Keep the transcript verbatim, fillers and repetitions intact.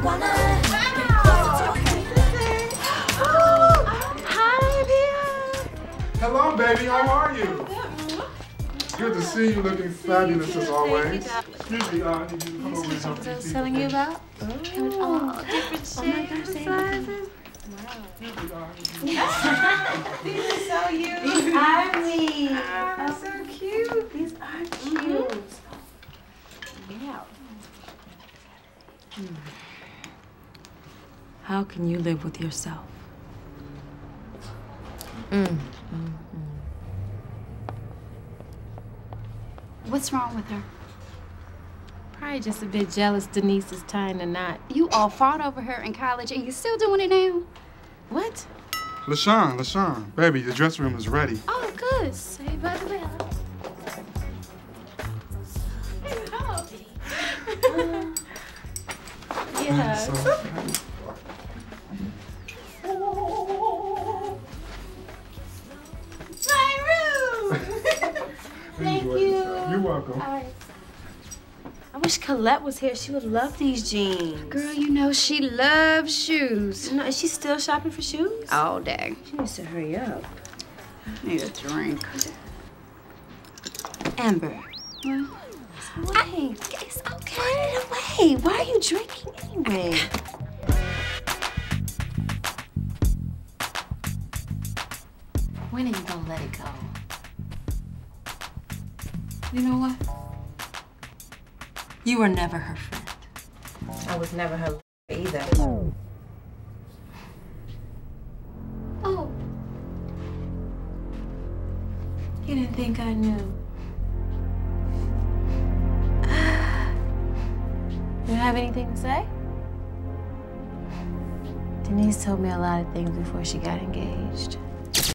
Hi, dear. Hello, baby. How are you? Good to see you, looking fabulous as always. Excuse me, uh, I need you to come over and help I these was people. telling you about? Oh, different shapes and sizes. These are so cute. These are me. Oh, so cute. These are cute. Yeah. How can you live with yourself? Mm. Mm-hmm. What's wrong with her? Probably just a bit jealous Denise is tying the knot. You all fought over her in college and you're still doing it now? What? LaShawn, LaShawn, baby, the dressing room is ready. Oh, good. Say by the way. Yeah. So, My room. Thank enjoy you. yourself. You're welcome. All right. I wish Colette was here. She would love these jeans. Girl, you know she loves shoes. No, is she still shopping for shoes? All day. She needs to hurry up. Need a drink. Amber. What? Hey, it's okay. Put it away. Why are you drinking anyway? When are you gonna let it go? You know what? You were never her friend. I was never her either. Oh. You didn't think I knew. You have anything to say? Denise told me a lot of things before she got engaged.